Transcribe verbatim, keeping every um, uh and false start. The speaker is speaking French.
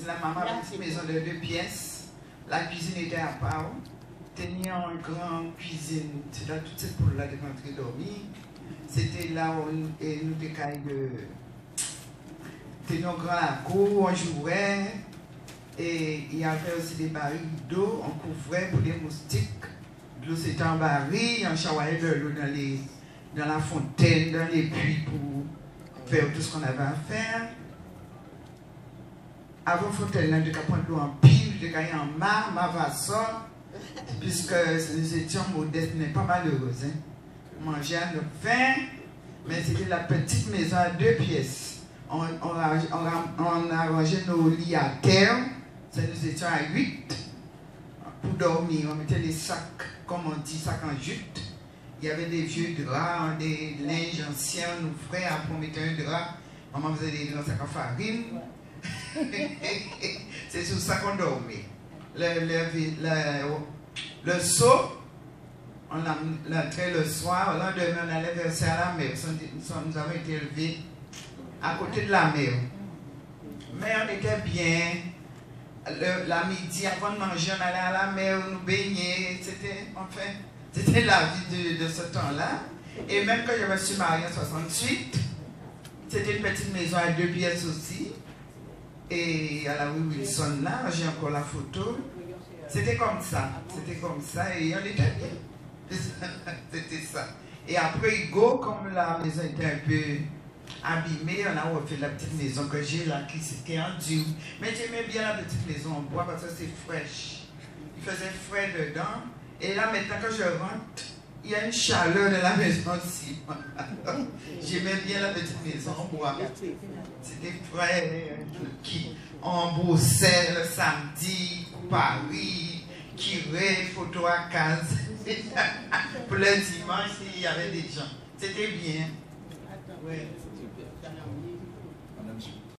La maman avait une maison de deux pièces. La cuisine était à part. Tenir une grande cuisine. C'est là toutes ces poules-là de rentrer dormir. C'était là où nous décailles de. Tenions grand la cour, on jouait. Et il y avait aussi des barils d'eau, on couvrait pour les moustiques. L'eau c'était en baril, on chawallait de l'eau dans, les, dans la fontaine, dans les puits pour faire tout ce qu'on avait à faire. Avant fontaine, on devait prendre l'eau en pile, on devait en mar, mavassor, puisque nous étions modestes, mais pas malheureuses. Hein. On mangeait à notre faim, mais c'était la petite maison à deux pièces. On, on, on, on arrangeait nos lits à terre. Nous étions à huit pour dormir. On mettait les sacs, comme on dit, sacs en jute. Il y avait des vieux draps, des linges anciens, nos frères, après on mettait un drap. Maman faisait des grands sacs en farine. C'est sur ça qu'on dormait. Le, le, le, le seau, on l'entrait le soir, le lendemain on allait verser à la mer. Nous, nous avons été élevés à côté de la mer. Mais on était bien. Le, la midi, avant de manger, on allait à la mer, nous baigner, c'était, enfin, c'était la vie de, de ce temps-là. Et même quand je me suis mariée en soixante-huit, c'était une petite maison à deux pièces aussi. Et à la rue Wilson, là, j'ai encore la photo. C'était comme ça, c'était comme ça, et on était bien. C'était ça. Et après, Hugo, comme la maison était un peu abîmé, on a refait la petite maison que j'ai là, qui était en dur. Mais j'aimais bien la petite maison en bois parce que c'est fraîche. Il faisait frais dedans. Et là, maintenant, quand je rentre, il y a une chaleur de la maison aussi. J'aimais bien la petite maison en bois. C'était frais. Qui, on bossait le samedi, Paris, Kiré, photo à case. Pour le dimanche, il y avait des gens. C'était bien. Ouais. Madame